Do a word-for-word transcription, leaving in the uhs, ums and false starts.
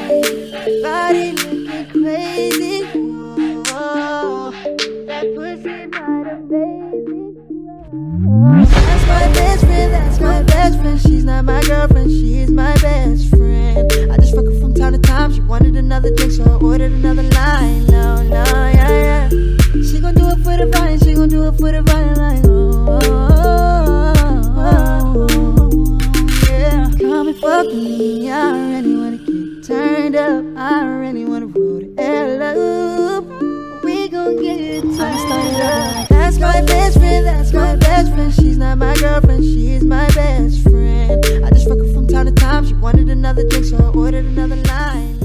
Body looking crazy. Whoa, that pussy might amazing. That's my best friend, that's my best friend. She's not my girlfriend, she's my best friend. I just fuck her from time to time. She wanted another drink, so I ordered another line. No, no, yeah, yeah. She gon' do it for the vine, she gon' do it for the vine. Like, oh, oh, oh, oh, yeah. Come and fuck me, I really wanna get turned up. I really wanna roll the L up. We gon' get it turned up. That's my best friend, that's my best friend. She's not my girlfriend, she's my best friend. I just fuck her from time to time. She wanted another drink, so I ordered another line.